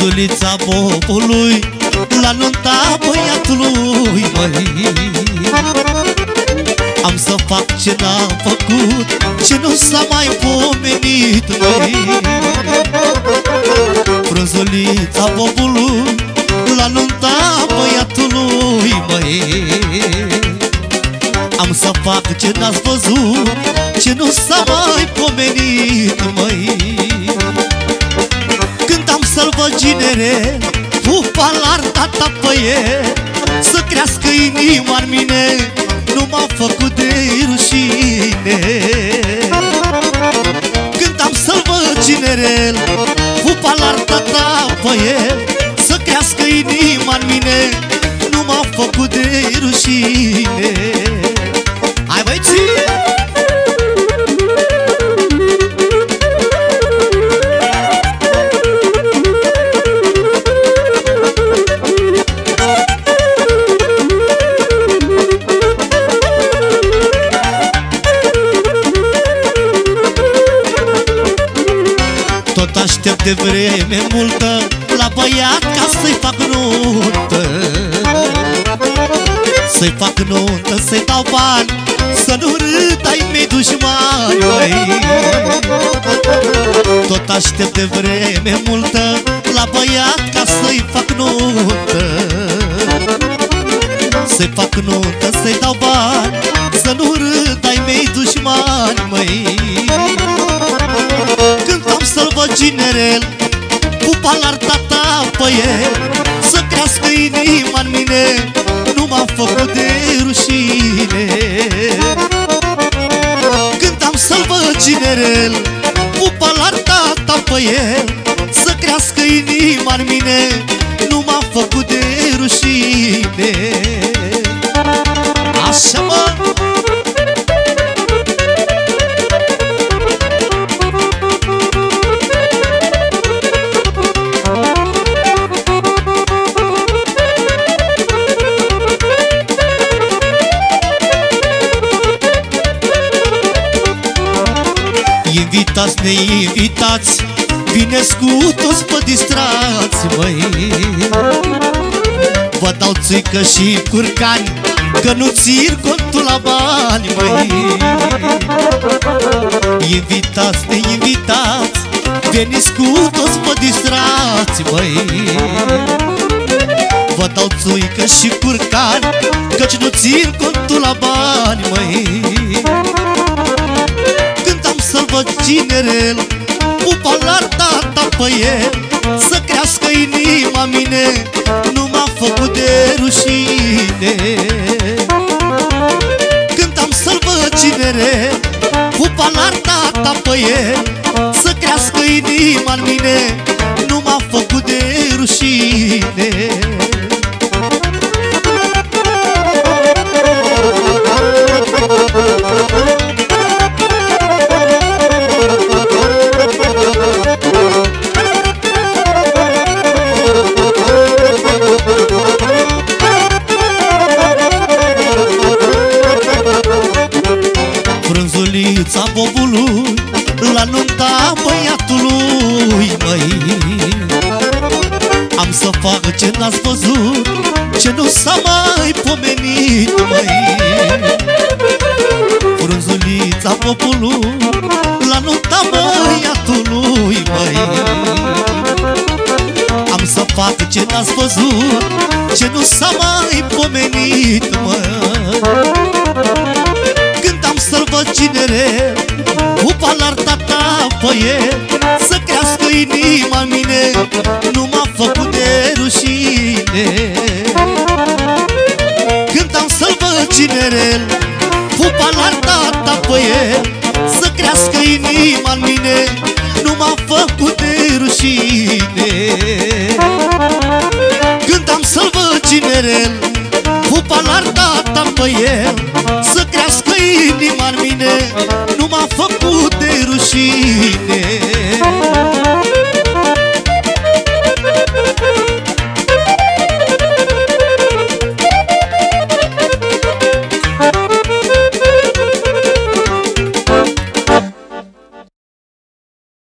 Frunzulița bobului la nunta băiatului, măi. Am să fac ce n-am făcut, ce nu s-a mai pomenit, măi. Frunzulița bobului la nunta băiatului, măi. Am să fac ce n-ați văzut, ce nu s-a mai pomenit, măi. Când am să-l văd ginere, pupa la tata pe el, să crească inima în mine, nu m-a făcut de rușine. Când am să-l văd ginerel, pupa la tata pe el, să crească inima în mine, nu m-a făcut de rușine. Hai băi, ție! Tot aștept de vreme multă la băiat ca să-i fac nuntă. Să-i fac nuntă, să-i dau bani, să nu râd ai mei dușmani, măi. Tot aștept de vreme multă la băiat ca să-i fac nuntă. Să-i fac nuntă, să-i dau bani, să nu râd ai mei dușmani, măi. Când am să-l văd ginerel, pupa la tata pe el, să crească inima în mine, nu m-a făcut de rușine. Când am să-l văd ginerel, pupa la tata pe el, să crească inima în mine, nu m-a făcut de rușine. Așa, mă! Invitați, neinvitați, vineți cu toți pe distrați, măi. Vă dau țuică și curcani, că nu țin contul la bani, măi. Invitați, neinvitați, veniți cu toți pe distrați, măi. Vă dau țuică și curcani, căci nu țin contul la bani, măi. Să-l văd ginerel, pupa la tata pe el, să crească inima mine, nu m-a făcut de rușine. Când am să-l văd ginerel, pupa la tata pe el, să crească inima în mine, nu m-a făcut de rușine. Frunzulița bobului la nunta băiatului, măi. Am să fac ce n-ați văzut, ce nu s-a mai pomenit, măi. Frunzulița bobului la nunta băiatului, măi. Am să fac ce n-ați văzut, ce nu s-a mai pomenit, măi. Când am să-l văd ginerel, pupa la tata pe el, să crească inima în mine, nu m-a făcut de rușine. Când am să-l văd ginerel, pupa la tata pe el, să crească inima în mine, nu m-a făcut de rușine. Când am să-l văd ginerel, pupa la tata pe el, să crească inima în mine, nu m-a făcut de rușine.